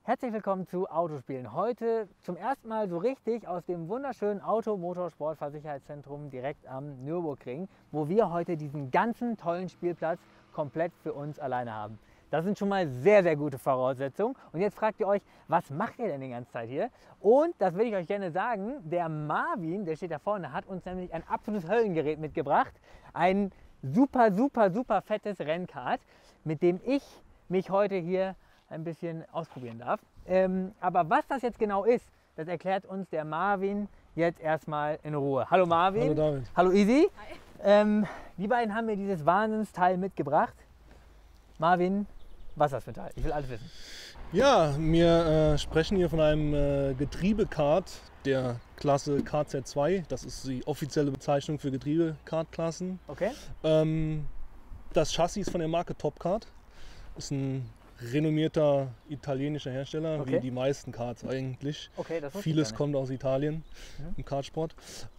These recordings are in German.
Herzlich willkommen zu Autospielen. Heute zum ersten Mal so richtig aus dem wunderschönen Auto-Motorsport-Versicherheitszentrum direkt am Nürburgring, wo wir heute diesen ganzen tollen Spielplatz komplett für uns alleine haben. Das sind schon mal sehr, sehr gute Voraussetzungen. Und jetzt fragt ihr euch, was macht ihr denn die ganze Zeit hier? Und das will ich euch gerne sagen, der Marvin, der steht da vorne, hat uns nämlich ein absolutes Höllengerät mitgebracht. Ein super, super, super fettes Rennkart, mit dem ich mich heute hier ein bisschen ausprobieren darf. Aber was das jetzt genau ist, das erklärt uns der Marvin jetzt erstmal in Ruhe. Hallo Marvin. Hallo David. Hallo Easy. Die beiden haben mir dieses Wahnsinnsteil mitgebracht. Marvin, was ist das für ein Teil? Ich will alles wissen. Ja, wir sprechen hier von einem Getriebekart der Klasse KZ2. Das ist die offizielle Bezeichnung für Getriebekartklassen. Okay. Das Chassis ist von der Marke Topkart. Ist ein renommierter italienischer Hersteller, Okay. wie die meisten Karts eigentlich. Okay, das wusste ich Vieles gar nicht. kommt aus Italien Ja. im Kartsport.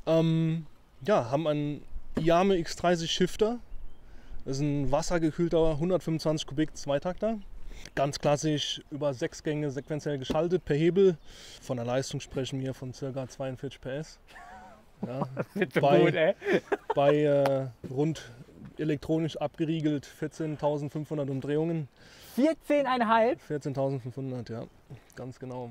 Ja, haben einen Yame X30 Shifter. Das ist ein wassergekühlter 125 Kubik Zweitakter. Ganz klassisch über 6 Gänge sequenziell geschaltet per Hebel. Von der Leistung sprechen wir von ca. 42 PS. Ja, Das wird so bei- gut, ey. bei rund elektronisch abgeriegelt 14.500 Umdrehungen. 14,5. 14.500, ja, ganz genau.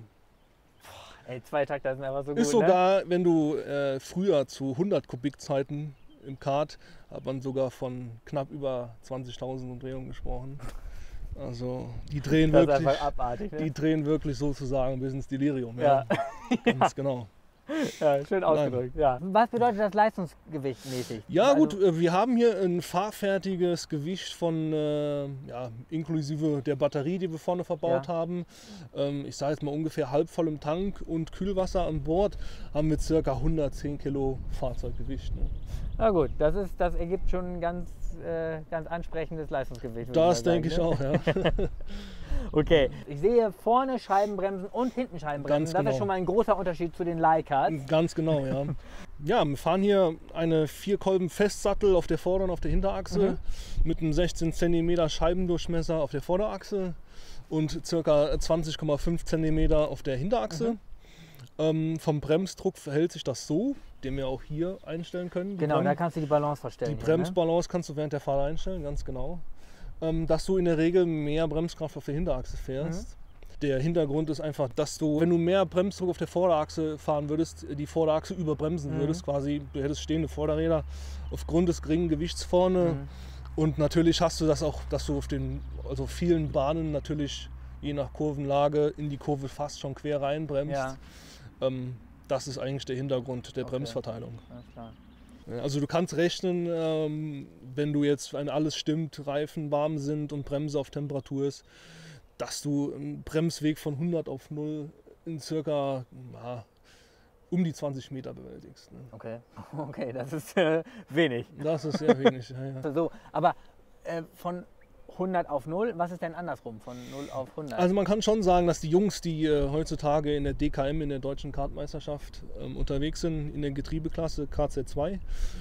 Ey, Zweitakter sind einfach so gut, Ist sogar, wenn du früher zu 100 Kubikzeiten im Kart, hat man sogar von knapp über 20.000 Umdrehungen gesprochen. Also die drehen ne? Das ist wirklich, einfach abartig, ne? die drehen wirklich sozusagen bis ins Delirium. Ja. Ganz genau. Ja, schön ausgedrückt. Ja. Was bedeutet das Leistungsgewicht mäßig? Ja Also- gut, wir haben hier ein fahrfertiges Gewicht von, ja, inklusive der Batterie, die wir vorne verbaut Ja. haben. Ich sage jetzt mal ungefähr halb voll im Tank und Kühlwasser an Bord, haben wir ca. 110 Kilo Fahrzeuggewicht. Ne? Na gut, das ergibt schon ein ganz ansprechendes Leistungsgewicht. würde Das man denke ich sagen, auch, ja. ne? Okay, ich sehe vorne Scheibenbremsen und hinten Scheibenbremsen. Ganz Das ist genau. schon mal ein großer Unterschied zu den Leihkarts. Ganz genau, ja. Ja, wir fahren hier eine 4-Kolben-Festsattel auf der Vorder- und auf der Hinterachse mit einem 16 cm Scheibendurchmesser auf der Vorderachse und ca. 20,5 cm auf der Hinterachse. Vom Bremsdruck verhält sich das so, den wir auch hier einstellen können. Die Genau, Brem- da kannst du die Balance verstellen. Die hier, ne? Bremsbalance kannst du während der Fahrt einstellen, ganz genau. Dass du in der Regel mehr Bremskraft auf der Hinterachse fährst. Der Hintergrund ist einfach, dass du, wenn du mehr Bremsdruck auf der Vorderachse fahren würdest, die Vorderachse überbremsen würdest. Quasi, du hättest stehende Vorderräder aufgrund des geringen Gewichts vorne. Und natürlich hast du das auch, dass du auf den vielen Bahnen natürlich je nach Kurvenlage in die Kurve fast schon quer reinbremst. Ja, Das ist eigentlich der Hintergrund der Okay. Bremsverteilung. alles klar. Ja, also du kannst rechnen, wenn du jetzt, wenn alles stimmt, Reifen warm sind und Bremse auf Temperatur ist, dass du einen Bremsweg von 100 auf 0 in circa um die 20 Meter bewältigst. Ne? Okay, okay, das ist wenig. Das ist sehr wenig. Ja, ja. So, aber von 100 auf 0, was ist denn andersrum, von 0 auf 100? Also man kann schon sagen, dass die Jungs, die heutzutage in der DKM, in der Deutschen Kartmeisterschaft unterwegs sind, in der Getriebeklasse KZ2,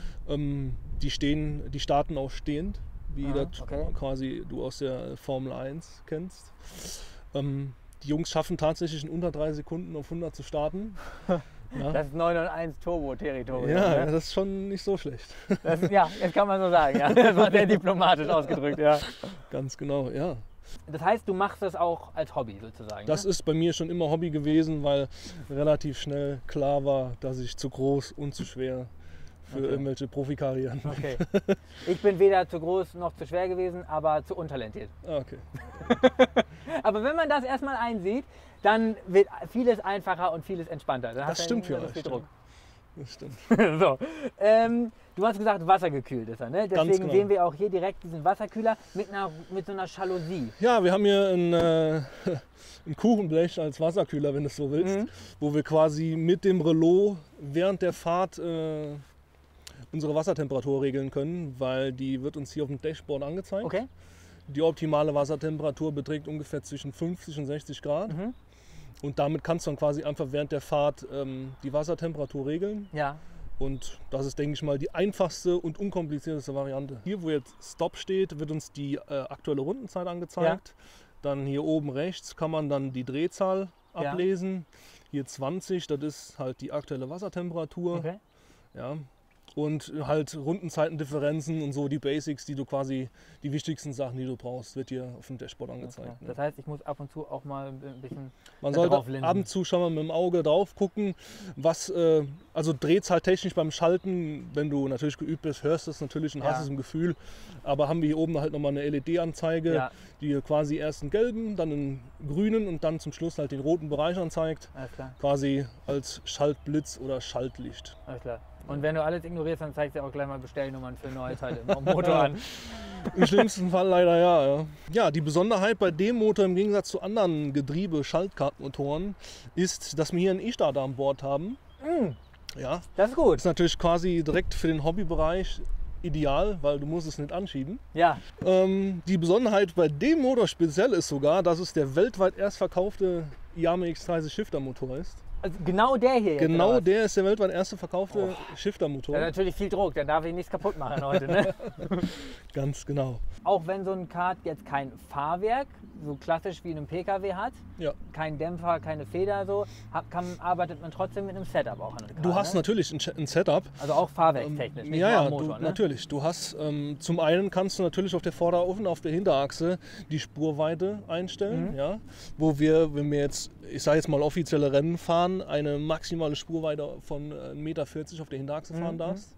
die starten auch stehend, wie Aha, das okay. quasi du aus der Formel 1 kennst. Die Jungs schaffen tatsächlich in unter 3 Sekunden auf 100 zu starten. Ja, Das ist 991 Turbo-Territorium. ja, ne? das ist schon nicht so schlecht. Ja, das kann man so sagen. Ja. Das war sehr diplomatisch ausgedrückt. Ja. Ganz genau, ja. Das heißt, du machst das auch als Hobby sozusagen. Das ne? ist bei mir schon immer Hobby gewesen, weil relativ schnell klar war, dass ich zu groß und zu schwer für Okay. irgendwelche Profikarrieren bin. Okay. Ich bin weder zu groß noch zu schwer gewesen, aber zu untalentiert. Ah, okay. Aber wenn man das erstmal einsieht, dann wird vieles einfacher und vieles entspannter. Dann hast Das du stimmt nicht mehr für so viel euch, Druck. Das stimmt. So. Du hast gesagt, wassergekühlt ist er. Ne? Ganz Deswegen genau. sehen wir auch hier direkt diesen Wasserkühler mit so einer Jalousie. Ja, wir haben hier ein Kuchenblech als Wasserkühler, wenn du es so willst, wo wir quasi mit dem Relais während der Fahrt unsere Wassertemperatur regeln können, weil die wird uns hier auf dem Dashboard angezeigt. Okay? Die optimale Wassertemperatur beträgt ungefähr zwischen 50 und 60 Grad. Und damit kannst du dann quasi einfach während der Fahrt die Wassertemperatur regeln. Ja. Und das ist, denke ich mal, die einfachste und unkomplizierteste Variante. Hier, wo jetzt Stop steht, wird uns die aktuelle Rundenzeit angezeigt. Dann hier oben rechts kann man dann die Drehzahl Ja. ablesen. Hier 20, das ist halt die aktuelle Wassertemperatur. Okay. Ja. Und halt Rundenzeitendifferenzen und so die Basics, die du quasi, die wichtigsten Sachen, die du brauchst, wird dir auf dem Dashboard angezeigt. Okay. Ne? Das heißt, ich muss ab und zu auch mal ein bisschen Man da drauf sollte linsen. ab und zu schon mal mit dem Auge drauf gucken, was, also drehzahltechnisch beim Schalten, wenn du natürlich geübt bist, hörst du es natürlich und Ja. hast es im Gefühl. Aber haben wir hier oben halt nochmal eine LED-Anzeige, Ja. die dir quasi erst einen gelben, dann einen grünen und dann zum Schluss halt den roten Bereich anzeigt. Alles klar, Quasi als Schaltblitz oder Schaltlicht. alles klar. Und wenn du alles ignorierst, dann zeigst du auch gleich mal Bestellnummern für neue Teile im Motor an. Im schlimmsten Fall leider ja. Ja, die Besonderheit bei dem Motor im Gegensatz zu anderen Getriebe-Schaltkartenmotoren ist, dass wir hier einen E-Starter an Bord haben. Ja, Das ist gut. ist natürlich quasi direkt für den Hobbybereich ideal, weil du musst es nicht anschieben. Ja, Die Besonderheit bei dem Motor speziell ist sogar, dass es der weltweit erst verkaufte Yamaha X30 Shifter-Motor ist. also genau der hier jetzt. Genau oder was? der ist der weltweit erste verkaufte Shifter-Motor. Ja, natürlich viel Druck, dann darf ich nichts kaputt machen heute. Ne? Ganz genau. Auch wenn so ein Kart jetzt kein Fahrwerk, so klassisch wie in einem PKW hat, Ja. kein Dämpfer, keine Feder, so, arbeitet man trotzdem mit einem Setup auch an einem Kart. Du hast ne? natürlich ein Setup. Also auch fahrwerkstechnisch, nicht Ja, nur ja, am Motor. Ne? natürlich. Du hast zum einen kannst du natürlich auf der Vorder- und auf der Hinterachse die Spurweite einstellen, ja, wo wir, wenn wir jetzt, ich sage jetzt mal offizielle Rennen fahren, eine maximale Spurweite von 1,40 Meter auf der Hinterachse fahren darfst.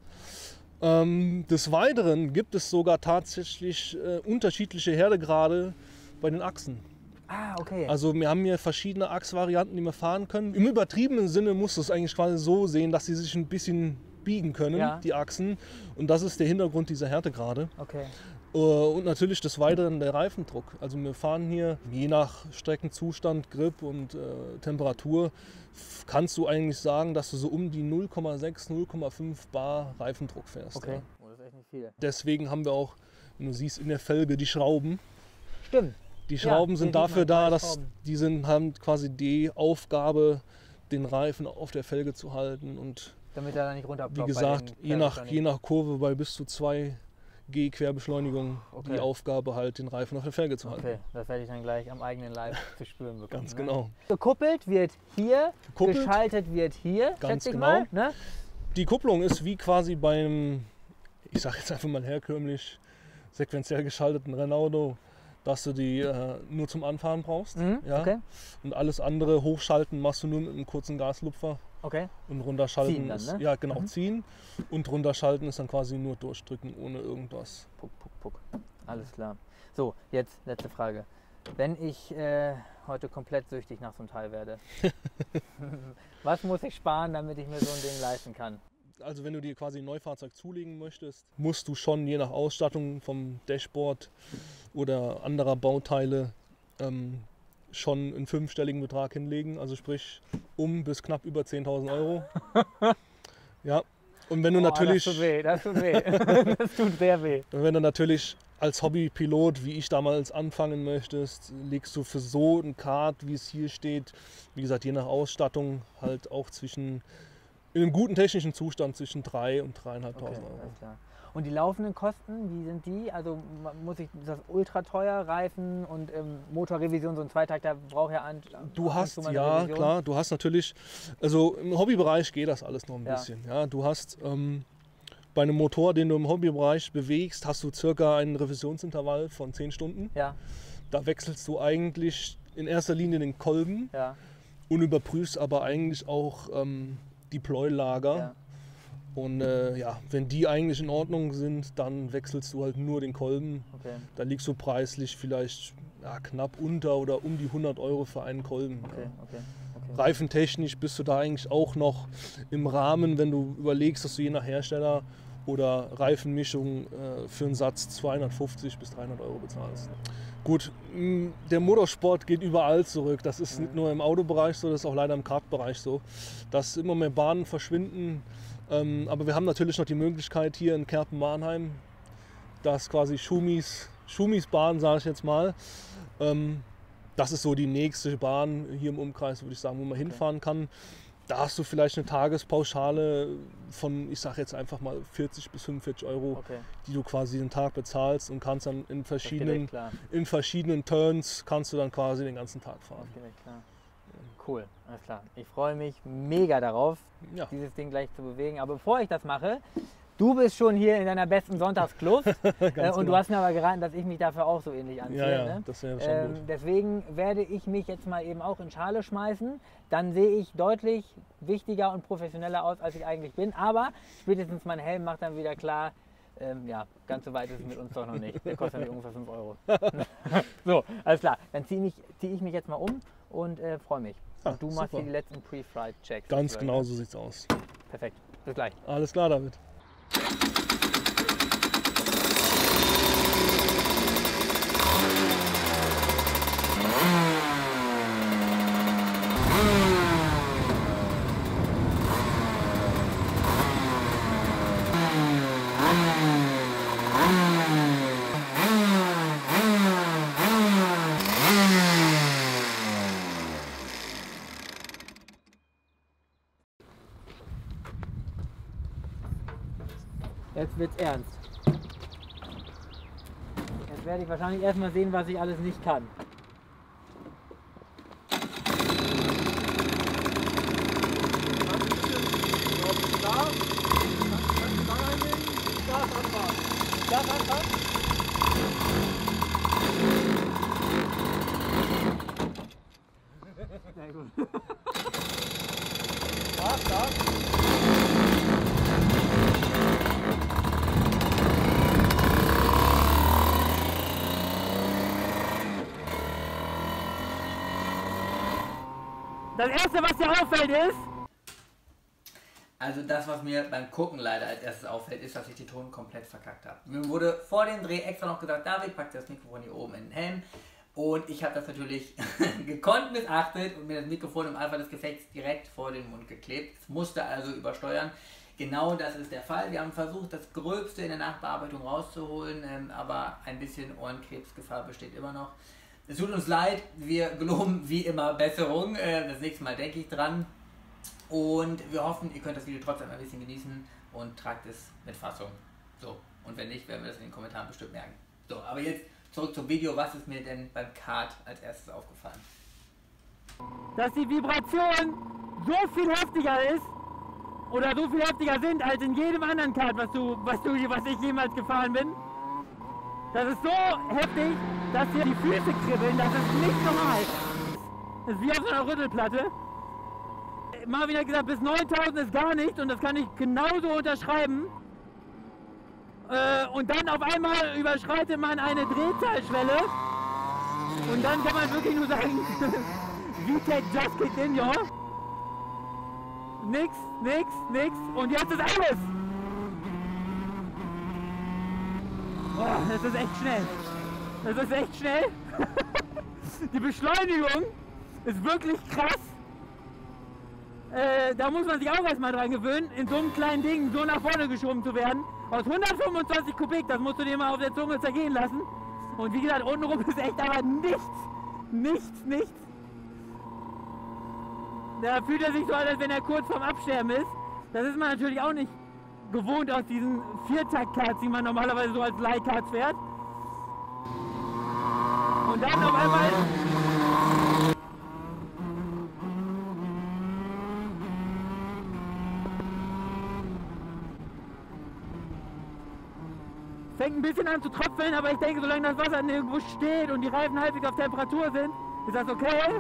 Des Weiteren gibt es sogar tatsächlich unterschiedliche Härtegrade bei den Achsen. Ah, okay. Also wir haben hier verschiedene Achsvarianten, die wir fahren können. Im übertriebenen Sinne musst du es eigentlich quasi so sehen, dass sie sich ein bisschen biegen können, Ja. die Achsen. Und das ist der Hintergrund dieser Härtegrade. Okay. Und natürlich des Weiteren der Reifendruck. Also wir fahren hier je nach Streckenzustand, Grip und Temperatur, kannst du eigentlich sagen, dass du so um die 0,6, 0,5 Bar Reifendruck fährst. Okay. Ja. Oh, das ist echt nicht viel. Deswegen haben wir auch, wenn du siehst, in der Felge die Schrauben. Stimmt. Die Schrauben hier sind sieht dafür man da, zwei dass Schrauben. haben quasi die Aufgabe, den Reifen auf der Felge zu halten. Und Damit er da nicht runterploppt. wie bei gesagt, den je Querbeschleunigungen. nach Kurve bei bis zu 2 G Querbeschleunigung Okay. die Aufgabe halt, den Reifen auf der Felge zu halten. Okay, das werde ich dann gleich am eigenen Leib zu spüren bekommen. Ganz ne? genau. Gekuppelt wird hier, Gekuppelt. geschaltet wird hier, Ganz schätze ich genau. mal. Ne? Die Kupplung ist wie quasi beim, ich sage jetzt einfach mal herkömmlich, sequenziell geschalteten Rennauto, dass du die nur zum Anfahren brauchst. Mhm, Ja? okay. Und alles andere hochschalten machst du nur mit einem kurzen Gaslupfer. Okay. Und runterschalten Ziehen dann, ist, ne? ja genau, ziehen. Und runterschalten ist dann quasi nur durchdrücken ohne irgendwas. Puck, puck, puck. Alles klar. So, jetzt letzte Frage. Wenn ich heute komplett süchtig nach so einem Teil werde, was muss ich sparen, damit ich mir so ein Ding leisten kann? Also wenn du dir quasi ein Neufahrzeug zulegen möchtest, musst du schon je nach Ausstattung vom Dashboard oder anderer Bauteile schon einen 5-stelligen Betrag hinlegen. Also sprich bis knapp über 10.000 Euro. Ja. Und wenn du natürlich, Das tut weh, das tut weh. Das tut sehr weh. wenn du natürlich als Hobbypilot, wie ich damals anfangen möchtest, legst du für so ein Kart, wie es hier steht, wie gesagt, je nach Ausstattung halt auch in einem guten technischen Zustand zwischen 3.000 und 3.500 Okay, Euro. alles klar. Und die laufenden Kosten, wie sind die? Also muss ich das ultra teuer Reifen und Motorrevision, so ein Zweitakter braucht ja Du hast, zu meiner ja Revision. klar, du hast natürlich, also im Hobbybereich geht das alles noch ein Ja. bisschen. Ja, du hast bei einem Motor, den du im Hobbybereich bewegst, hast du circa einen Revisionsintervall von 10 Stunden. Ja, Da wechselst du eigentlich in erster Linie den Kolben ja, und überprüfst aber eigentlich auch die Pleuelager. ja. Und ja, wenn die eigentlich in Ordnung sind, dann wechselst du halt nur den Kolben. Okay, Da liegst du preislich vielleicht knapp unter oder um die 100 Euro für einen Kolben. okay, Ja. okay. Reifentechnisch bist du da eigentlich auch noch im Rahmen, wenn du überlegst, dass du je nach Hersteller oder Reifenmischung für einen Satz 250 bis 300 Euro bezahlst. Gut, der Motorsport geht überall zurück. Das ist nicht nur im Autobereich so, das ist auch leider im Kartbereich so, dass immer mehr Bahnen verschwinden. Aber wir haben natürlich noch die Möglichkeit hier in Kerpen-Mannheim, dass quasi Schumis Bahn, sage ich jetzt mal, das ist so die nächste Bahn hier im Umkreis, würde ich sagen, wo man hinfahren kann. Da hast du vielleicht eine Tagespauschale von, ich sage jetzt einfach mal 40 bis 45 Euro, Okay. die du quasi den Tag bezahlst und kannst dann in verschiedenen Turns kannst du dann quasi den ganzen Tag fahren. Okay, klar. Cool, alles klar. Ich freue mich mega darauf, Ja. dieses Ding gleich zu bewegen. Aber bevor ich das mache, du bist schon hier in deiner besten Sonntagskluft und Genau. du hast mir aber geraten, dass ich mich dafür auch so ähnlich anziehe. Ja, Ne? das wäre schon gut. Deswegen werde ich mich jetzt mal eben auch in Schale schmeißen. Dann sehe ich deutlich wichtiger und professioneller aus, als ich eigentlich bin. Aber spätestens mein Helm macht dann wieder klar, ja, ganz so weit ist es mit uns doch noch nicht. Der kostet nämlich ungefähr 5 Euro. So, alles klar. Dann zieh ich mich jetzt mal um und freue mich. Und du machst super. hier die letzten Pre-Flight-Checks. Ganz genau so sieht's aus. Perfekt. Bis gleich. Alles klar, David. Jetzt wird's ernst. Jetzt werde ich wahrscheinlich erstmal sehen, was ich alles nicht kann. Sehr gut. Das erste, was dir auffällt, ist. Also das, was mir beim Gucken leider als erstes auffällt, ist, dass ich den Ton komplett verkackt habe. Mir wurde vor dem Dreh extra noch gesagt, David, pack das Mikrofon hier oben in den Helm. Und ich habe das natürlich gekonnt missachtet und mir das Mikrofon im Eifer des Gefechts direkt vor den Mund geklebt. Es musste also übersteuern. Genau das ist der Fall. Wir haben versucht, das Gröbste in der Nachbearbeitung rauszuholen, aber ein bisschen Ohrenkrebsgefahr besteht immer noch. Es tut uns leid, wir geloben wie immer Besserung. Das nächste Mal denke ich dran. Und wir hoffen, ihr könnt das Video trotzdem ein bisschen genießen und tragt es mit Fassung. So, und wenn nicht, werden wir das in den Kommentaren bestimmt merken. So, aber jetzt zurück zum Video. Was ist mir denn beim Kart als erstes aufgefallen? Dass die Vibration so viel heftiger ist oder so viel heftiger sind als in jedem anderen Kart, was ich jemals gefahren bin. Das ist so heftig, dass hier die Füße kribbeln. Das ist nicht normal. Das ist wie auf so einer Rüttelplatte. Marvin hat gesagt, bis 9000 ist gar nicht und das kann ich genauso unterschreiben. Und dann auf einmal überschreitet man eine Drehzahlschwelle und dann kann man wirklich nur sagen, VTEC just kicked in, ja. Nix und jetzt ist alles. Boah, das ist echt schnell. Das ist echt schnell. Die Beschleunigung ist wirklich krass. Da muss man sich auch erstmal dran gewöhnen, in so einem kleinen Ding so nach vorne geschoben zu werden. Aus 125 Kubik, das musst du dir mal auf der Zunge zergehen lassen. Und wie gesagt, untenrum ist echt aber nichts. Da fühlt er sich so an, als wenn er kurz vorm Absterben ist. Das ist man natürlich auch nicht gewohnt aus diesen Viertakt-Karts, die man normalerweise so als Leihkarts fährt. Und dann auf einmal... Fängt ein bisschen an zu tröpfeln, aber ich denke, solange das Wasser nirgendwo steht und die Reifen halbwegs auf Temperatur sind, ist das okay.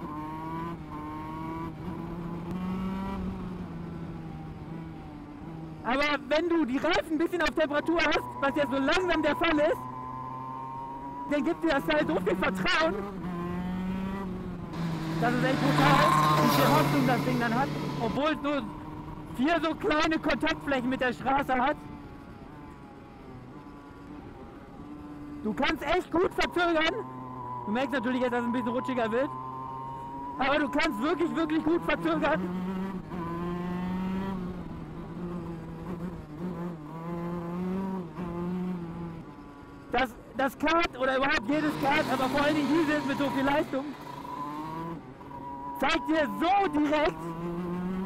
Aber wenn du die Reifen ein bisschen auf Temperatur hast, was jetzt so langsam der Fall ist, dann gibt dir das Teil so viel Vertrauen. Das ist echt brutal, wie viel Hoffnung das Ding dann hat, obwohl es nur 4 so kleine Kontaktflächen mit der Straße hat. Du kannst echt gut verzögern. Du merkst natürlich jetzt, dass es ein bisschen rutschiger wird. Aber du kannst wirklich gut verzögern. Das Kart oder überhaupt jedes Kart, aber vor allem dieses mit so viel Leistung, zeigt dir so direkt,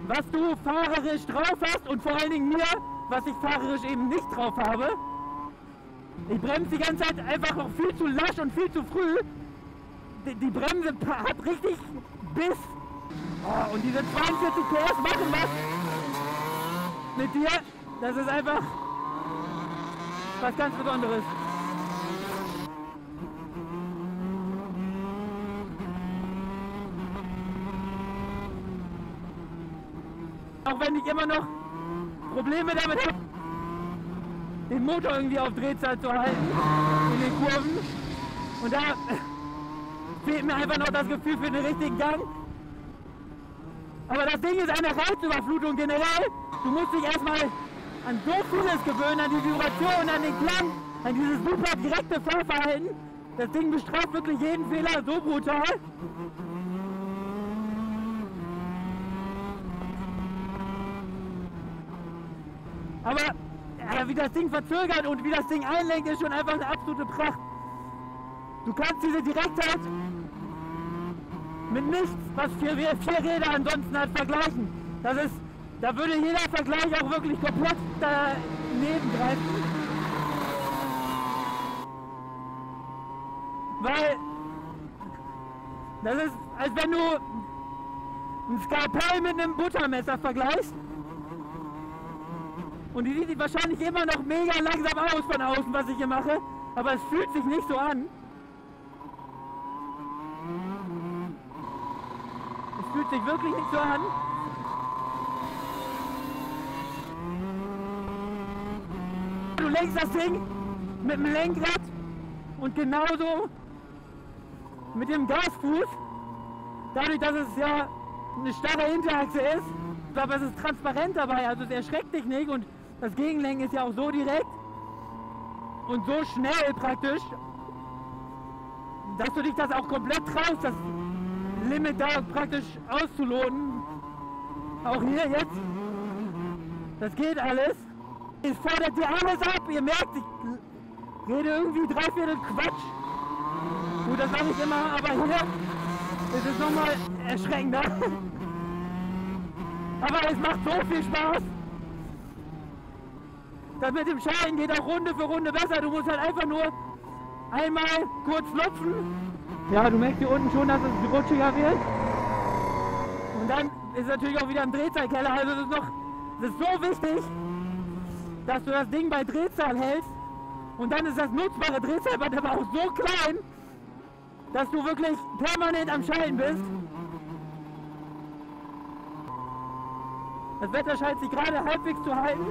was du fahrerisch drauf hast und vor allen Dingen mir, was ich fahrerisch eben nicht drauf habe. Ich bremse die ganze Zeit einfach noch viel zu lasch und viel zu früh. Die Bremse hat richtig Biss. Oh, und diese 42 PS machen was mit dir. Das ist einfach was ganz Besonderes. Auch wenn ich immer noch Probleme damit habe, den Motor irgendwie auf Drehzahl zu halten in den Kurven. Und da fehlt mir einfach noch das Gefühl für den richtigen Gang. Aber das Ding ist eine Reizüberflutung generell. Du musst dich erstmal an so vieles gewöhnen, an die Vibration, an den Klang, an dieses super direkte Fahrverhalten. Das Ding bestraft wirklich jeden Fehler so brutal. Aber wie das Ding verzögert und wie das Ding einlenkt, ist schon einfach eine absolute Pracht. Du kannst diese Direktheit mit nichts, was vier Räder ansonsten hat, vergleichen. Da würde jeder Vergleich auch wirklich komplett daneben greifen. Weil das ist, als wenn du ein Skalpell mit einem Buttermesser vergleichst. Und die sieht wahrscheinlich immer noch mega langsam aus von außen, was ich hier mache. Aber es fühlt sich nicht so an. Es fühlt sich wirklich nicht so an. Du lenkst das Ding mit dem Lenkrad und genauso mit dem Gasfuß. Dadurch, dass es ja eine starre Hinterachse ist, aber es ist transparent dabei, also es erschreckt dich nicht und das Gegenlenken ist ja auch so direkt und so schnell praktisch, dass du dich das auch komplett traust, das Limit da praktisch auszuloten. Auch hier jetzt, das geht alles. Es fordert dir alles ab, ihr merkt, ich rede irgendwie 3/4 Quatsch. Gut, das mache ich immer, aber hier ist es nochmal erschreckender. Aber es macht so viel Spaß. Das mit dem Schalten geht auch Runde für Runde besser. Du musst halt einfach nur einmal kurz lupfen. Ja, du merkst hier unten schon, dass es rutschiger wird. Und dann ist es natürlich auch wieder im Drehzahlkeller. Also es ist so wichtig, dass du das Ding bei Drehzahl hältst. Und dann ist das nutzbare Drehzahlband aber auch so klein, dass du wirklich permanent am Schalten bist. Das Wetter scheint sich gerade halbwegs zu halten.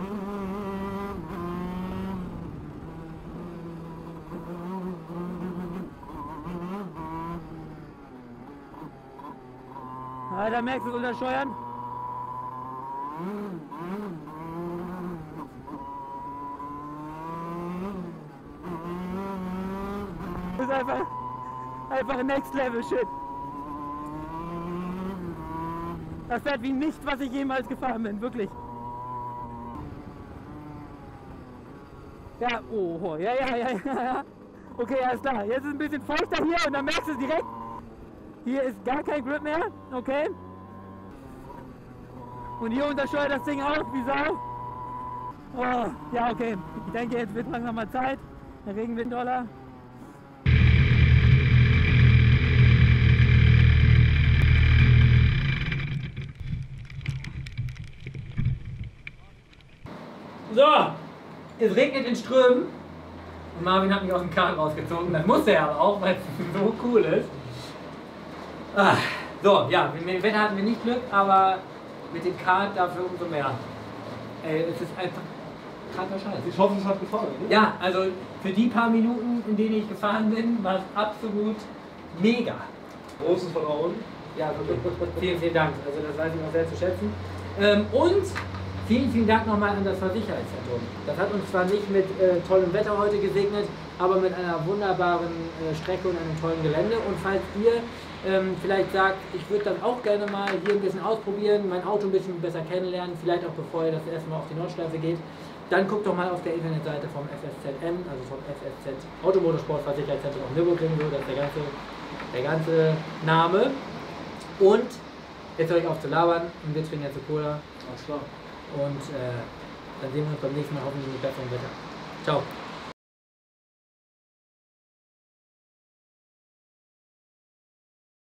Ja, da merkst du es unter Steuern. Das ist einfach Next Level Shit. Das fährt wie nichts, was ich jemals gefahren bin, wirklich. Ja, oh, ja. Okay, alles klar. Jetzt ist es ein bisschen feuchter hier und dann merkst du es direkt. Hier ist gar kein Grip mehr, okay. Und hier untersteuert das Ding auch, wie Sau. Oh, ja, okay. Ich denke, jetzt wird langsam mal Zeit. Der Regen wird doller. So, es regnet in Strömen und Marvin hat mich aus dem Kart rausgezogen. Das musste er aber auch, weil es so cool ist. So, ja, mit dem Wetter hatten wir nicht Glück, aber mit dem Kart dafür umso mehr. Es ist einfach kranker Scheiß. Ich hoffe, es hat gefallen. Oder? Ja, also für die paar Minuten, in denen ich gefahren bin, war es absolut mega. Großes Vertrauen. Ja, wirklich. Vielen Dank. Also das weiß ich auch sehr zu schätzen. Und vielen Dank nochmal an das Versicherheitszentrum. Das hat uns zwar nicht mit tollem Wetter heute gesegnet, aber mit einer wunderbaren Strecke und einem tollen Gelände. Und falls ihr vielleicht sagt, ich würde das auch gerne mal hier ein bisschen ausprobieren, mein Auto ein bisschen besser kennenlernen, vielleicht auch bevor ihr das erste Mal auf die Nordschleife geht, dann guckt doch mal auf der Internetseite vom FSZN, also vom FSZ Automotorsportversicherheitszentrum auf Nürburgring, so, das ist der ganze Name. Und Jetzt höre ich auf zu labern und wir trinken jetzt Cola. Alles klar. Und dann sehen wir uns beim nächsten Mal hoffentlich mit besserem Wetter. Ciao.